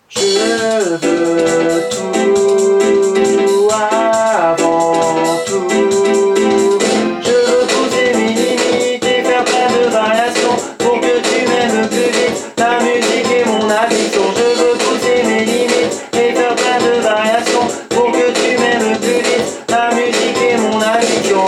Je veux tout avant tout. Je veux pousser mes limites et faire plein de variations pour que tu m'aimes plus vite. La musique est mon addiction. Je veux pousser mes limites et faire plein de variations pour que tu m'aimes plus vite. La musique est mon addiction.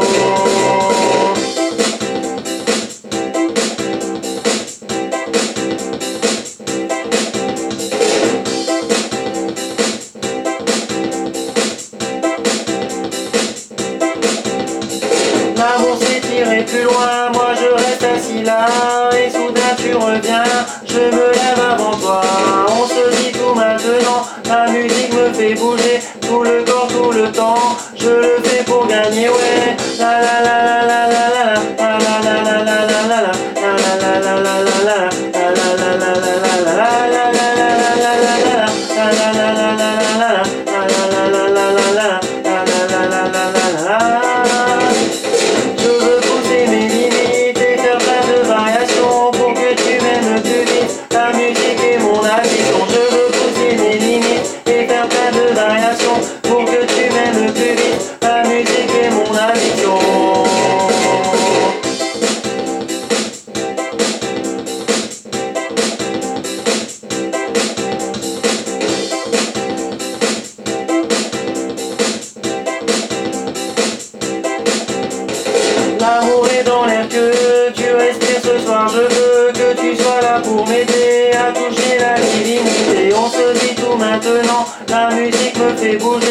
L'amour s'est tiré plus loin, moi je reste assis là. Et soudain tu reviens, je me lève avant toi. On se dit tout maintenant, la musique me fait bouger tout le corps, tout le temps. Je le fais pour gagner, ouais. La la la la la la la la la la la la la la la la la la la je veux pousser mes limites et faire plein de variations pour que tu m'aimes plus vite. La musique est mon addiction. Je veux pousser mes limites et faire plein de variations pour que tu m'aimes plus vite. La musique est mon addiction. L'amour est dans l'air que tu respires ce soir. Je veux que tu sois là pour m'aider à toucher la divinité. On se dit tout maintenant, la musique me fait bouger